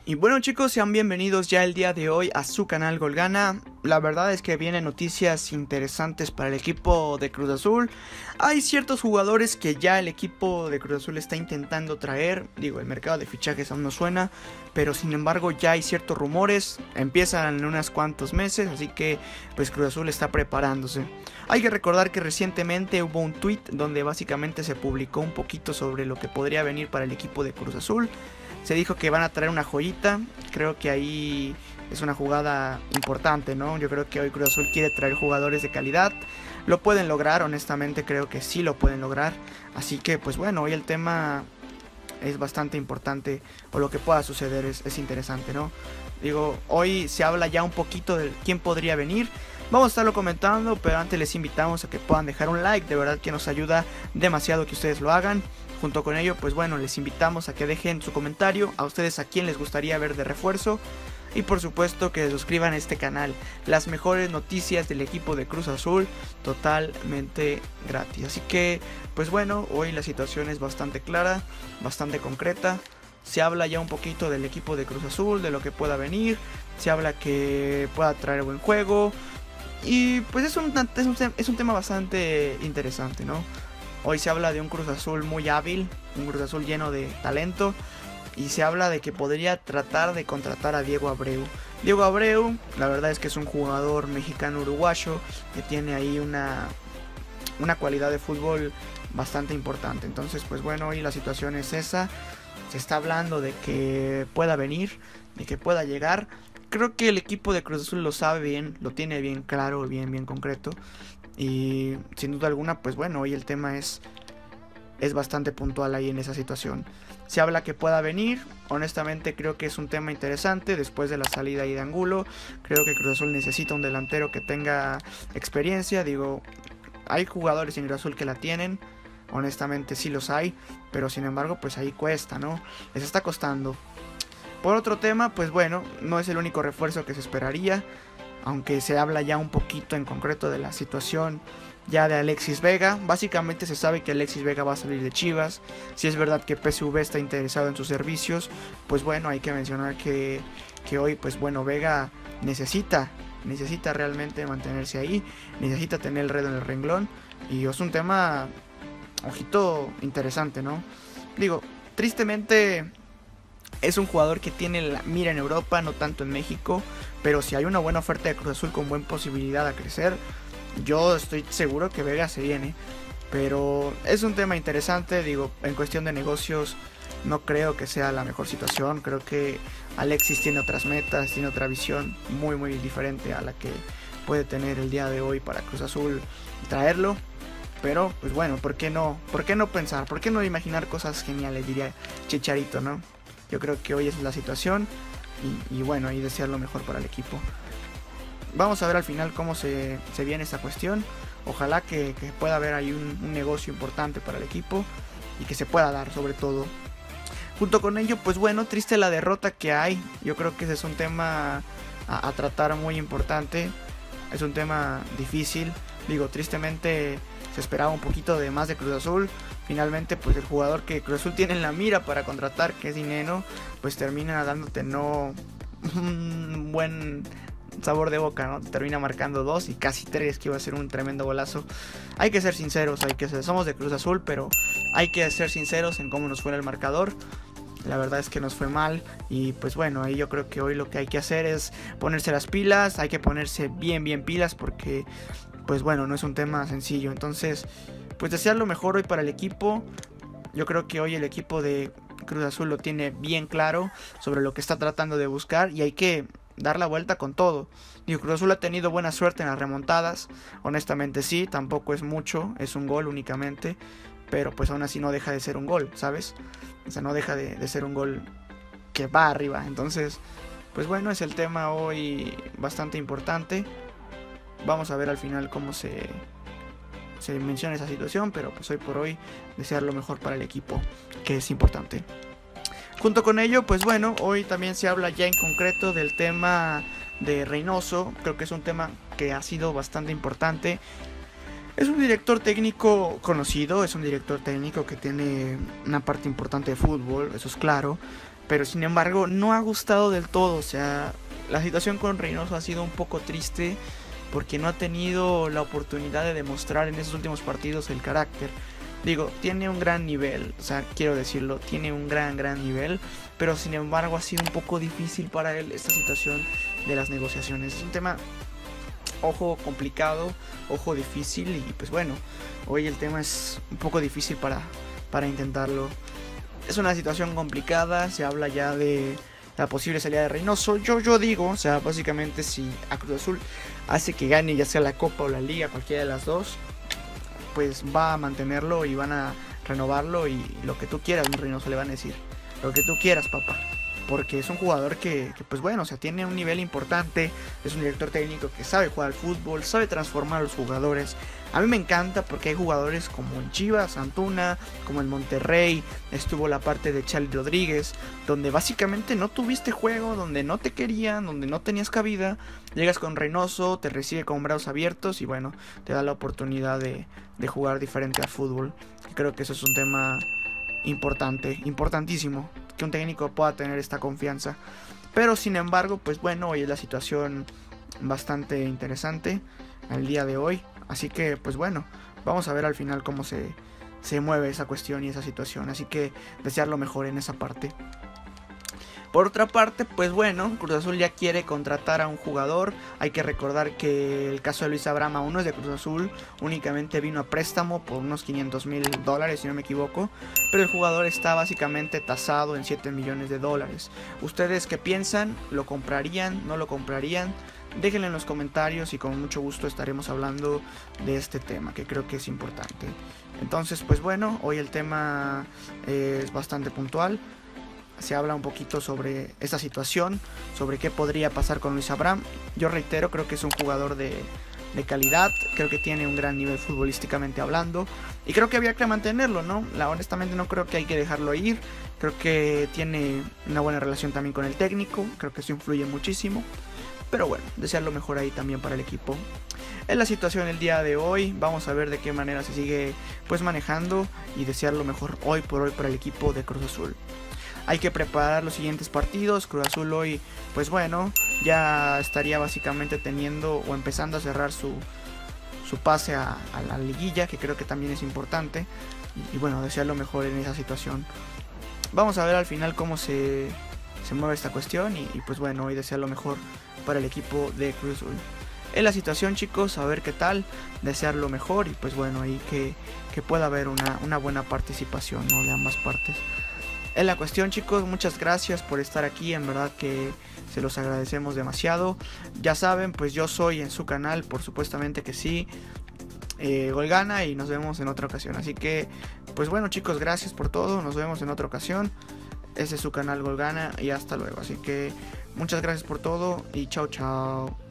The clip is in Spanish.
Y bueno chicos, sean bienvenidos ya el día de hoy a su canal Golgana. La verdad es que vienen noticias interesantes para el equipo de Cruz Azul. Hay ciertos jugadores que ya el equipo de Cruz Azul está intentando traer. Digo, el mercado de fichajes aún no suena, pero sin embargo ya hay ciertos rumores. Empiezan en unos cuantos meses, así que pues Cruz Azul está preparándose. Hay que recordar que recientemente hubo un tweet donde básicamente se publicó un poquito sobre lo que podría venir para el equipo de Cruz Azul. Se dijo que van a traer una joyita. Creo que ahí es una jugada importante, ¿no? Yo creo que hoy Cruz Azul quiere traer jugadores de calidad. Lo pueden lograr, honestamente creo que sí lo pueden lograr. Así que pues bueno, hoy el tema es bastante importante. O lo que pueda suceder es interesante, ¿no? Digo, hoy se habla ya un poquito de quién podría venir. Vamos a estarlo comentando, pero antes les invitamos a que puedan dejar un like. De verdad que nos ayuda demasiado que ustedes lo hagan. Junto con ello, pues bueno, les invitamos a que dejen su comentario, a ustedes a quién les gustaría ver de refuerzo. Y por supuesto que se suscriban a este canal. Las mejores noticias del equipo de Cruz Azul totalmente gratis. Así que, pues bueno, hoy la situación es bastante clara, bastante concreta. Se habla ya un poquito del equipo de Cruz Azul, de lo que pueda venir. Se habla que pueda traer buen juego. Y pues es un tema bastante interesante, ¿no? Hoy se habla de un Cruz Azul muy hábil, un Cruz Azul lleno de talento. Y se habla de que podría tratar de contratar a Diego Abreu. Diego Abreu, la verdad es que es un jugador mexicano-uruguayo que tiene ahí una cualidad de fútbol bastante importante. Entonces, pues bueno, hoy la situación es esa. Se está hablando de que pueda venir, de que pueda llegar. Creo que el equipo de Cruz Azul lo sabe bien, lo tiene bien claro, bien concreto. Y sin duda alguna, pues bueno, hoy el tema es bastante puntual ahí en esa situación. Se habla que pueda venir. Honestamente creo que es un tema interesante. Después de la salida ahí de Angulo, creo que Cruz Azul necesita un delantero que tenga experiencia. Digo, hay jugadores en Cruz Azul que la tienen. Honestamente sí los hay. Pero sin embargo, pues ahí cuesta, ¿no? Les está costando. Por otro tema, pues bueno, no es el único refuerzo que se esperaría. Aunque se habla ya un poquito en concreto de la situación ya de Alexis Vega. Básicamente se sabe que Alexis Vega va a salir de Chivas. Si es verdad que PSV está interesado en sus servicios, pues bueno, hay que mencionar que hoy, pues bueno, Vega necesita realmente mantenerse ahí. Necesita tener el dedo en el renglón. Y es un tema, ojito, interesante, ¿no? Digo, tristemente es un jugador que tiene la mira en Europa, no tanto en México. Pero si hay una buena oferta de Cruz Azul con buena posibilidad a crecer, yo estoy seguro que Vega se viene. Pero es un tema interesante. Digo, en cuestión de negocios no creo que sea la mejor situación. Creo que Alexis tiene otras metas, tiene otra visión muy diferente a la que puede tener el día de hoy para Cruz Azul traerlo. Pero pues bueno, ¿por qué no pensar? ¿Por qué no imaginar cosas geniales? Diría Chicharito, ¿no? Yo creo que hoy es la situación. Y bueno, y desear lo mejor para el equipo. Vamos a ver al final cómo se viene esta cuestión. Ojalá que pueda haber ahí un negocio importante para el equipo y que se pueda dar sobre todo. Junto con ello, pues bueno, triste la derrota que hay. Yo creo que ese es un tema a tratar muy importante. Es un tema difícil. Digo, tristemente se esperaba un poquito de más de Cruz Azul. Finalmente, pues el jugador que Cruz Azul tiene en la mira para contratar, que es Dineno, pues termina dándote no un buen sabor de boca, ¿no? Termina marcando 2 y casi 3, que iba a ser un tremendo golazo. Hay que ser sinceros, somos de Cruz Azul, pero hay que ser sinceros en cómo nos fue en el marcador. La verdad es que nos fue mal y pues bueno, ahí yo creo que hoy lo que hay que hacer es ponerse las pilas. Hay que ponerse bien pilas porque pues bueno, no es un tema sencillo. Entonces, pues desear lo mejor hoy para el equipo. Yo creo que hoy el equipo de Cruz Azul lo tiene bien claro sobre lo que está tratando de buscar y hay que dar la vuelta con todo. Digo, Cruz Azul ha tenido buena suerte en las remontadas. Honestamente sí, tampoco es mucho, es un gol únicamente. Pero pues aún así no deja de ser un gol, ¿sabes? O sea, no deja de ser un gol que va arriba. Entonces, pues bueno, es el tema hoy bastante importante. Vamos a ver al final cómo se menciona esa situación, pero pues hoy por hoy desear lo mejor para el equipo, que es importante. Junto con ello, pues bueno, hoy también se habla ya en concreto del tema de Reynoso. Creo que es un tema que ha sido bastante importante. Es un director técnico conocido, es un director técnico que tiene una parte importante de fútbol, eso es claro. pero sin embargo no ha gustado del todo. O sea, la situación con Reynoso ha sido un poco triste porque no ha tenido la oportunidad de demostrar en esos últimos partidos el carácter. Digo, tiene un gran nivel, o sea, quiero decirlo, tiene un gran nivel, pero sin embargo ha sido un poco difícil para él esta situación de las negociaciones. Es un tema, ojo, complicado, ojo, difícil, y pues bueno, hoy el tema es un poco difícil para intentarlo. Es una situación complicada, se habla ya de la posible salida de Reynoso. Yo digo, o sea, básicamente si a Cruz Azul hace que gane ya sea la Copa o la Liga, cualquiera de las dos, pues va a mantenerlo y van a renovarlo, y lo que tú quieras, Reynoso, le van a decir lo que tú quieras, papá, porque es un jugador que pues bueno, o sea, tiene un nivel importante, es un director técnico que sabe jugar al fútbol, sabe transformar a los jugadores. A mí me encanta porque hay jugadores como en Chivas, Antuna, como en Monterrey, estuvo la parte de Charlie Rodríguez, donde básicamente no tuviste juego, donde no te querían, donde no tenías cabida. Llegas con Reynoso, te recibe con brazos abiertos y bueno, te da la oportunidad de jugar diferente al fútbol. Creo que eso es un tema importante, importantísimo, que un técnico pueda tener esta confianza. Pero sin embargo, pues bueno, hoy es la situación bastante interesante al día de hoy. Así que pues bueno, vamos a ver al final cómo se mueve esa cuestión y esa situación. Así que desear lo mejor en esa parte. Por otra parte, pues bueno, Cruz Azul ya quiere contratar a un jugador. Hay que recordar que el caso de Luis Abraham aún no es de Cruz Azul, únicamente vino a préstamo por unos $500,000, si no me equivoco. Pero el jugador está básicamente tasado en $7 millones. ¿Ustedes qué piensan? ¿Lo comprarían? ¿No lo comprarían? Déjenlo en los comentarios y con mucho gusto estaremos hablando de este tema, que creo que es importante. Entonces, pues bueno, hoy el tema es bastante puntual. Se habla un poquito sobre esta situación, sobre qué podría pasar con Luis Abraham. Yo reitero, creo que es un jugador de calidad, creo que tiene un gran nivel futbolísticamente hablando, y creo que había que mantenerlo, ¿no? Honestamente no creo que hay que dejarlo ir. Creo que tiene una buena relación también con el técnico, creo que eso influye muchísimo. Pero bueno, desear lo mejor ahí también para el equipo. Es la situación el día de hoy. Vamos a ver de qué manera se sigue pues manejando, y desear lo mejor hoy por hoy para el equipo de Cruz Azul. Hay que preparar los siguientes partidos. Cruz Azul hoy, pues bueno, ya estaría básicamente teniendo o empezando a cerrar su pase a la liguilla, que creo que también es importante. Y bueno, desear lo mejor en esa situación. Vamos a ver al final cómo se mueve esta cuestión, y pues bueno, hoy desear lo mejor para el equipo de Cruz Azul. Es la situación, chicos, a ver qué tal, desear lo mejor, y pues bueno, ahí que pueda haber una buena participación, ¿no?, de ambas partes. Es la cuestión, chicos, muchas gracias por estar aquí, en verdad que se los agradecemos demasiado. Ya saben, pues yo soy en su canal, por supuestamente que sí, Golgana, y nos vemos en otra ocasión. Así que, pues bueno, chicos, gracias por todo, nos vemos en otra ocasión. Ese es su canal Golgana y hasta luego. Así que muchas gracias por todo y chao chao.